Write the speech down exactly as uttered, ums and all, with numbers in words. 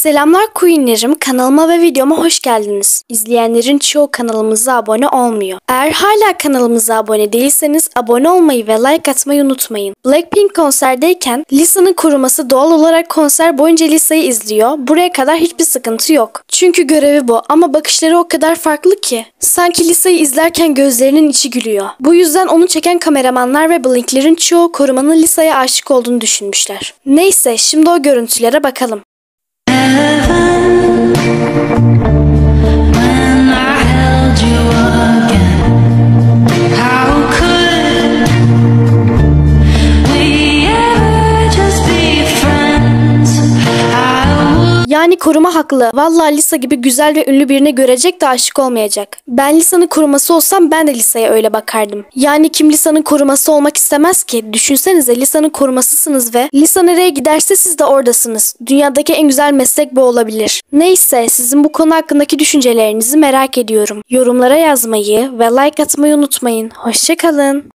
Selamlar Queenlerim, kanalıma ve videoma hoş geldiniz. İzleyenlerin çoğu kanalımıza abone olmuyor. Eğer hala kanalımıza abone değilseniz abone olmayı ve like atmayı unutmayın. Blackpink konserdeyken Lisa'nın koruması doğal olarak konser boyunca Lisa'yı izliyor. Buraya kadar hiçbir sıkıntı yok. Çünkü görevi bu ama bakışları o kadar farklı ki. Sanki Lisa'yı izlerken gözlerinin içi gülüyor. Bu yüzden onu çeken kameramanlar ve Blink'lerin çoğu korumanın Lisa'ya aşık olduğunu düşünmüşler. Neyse, şimdi o görüntülere bakalım. Yani koruma haklı. Vallahi Lisa gibi güzel ve ünlü birine görecek de aşık olmayacak. Ben Lisa'nın koruması olsam ben de Lisa'ya öyle bakardım. Yani kim Lisa'nın koruması olmak istemez ki? Düşünsenize, Lisa'nın korumasısınız ve Lisa nereye giderse siz de oradasınız. Dünyadaki en güzel meslek bu olabilir. Neyse, sizin bu konu hakkındaki düşüncelerinizi merak ediyorum. Yorumlara yazmayı ve like atmayı unutmayın. Hoşça kalın.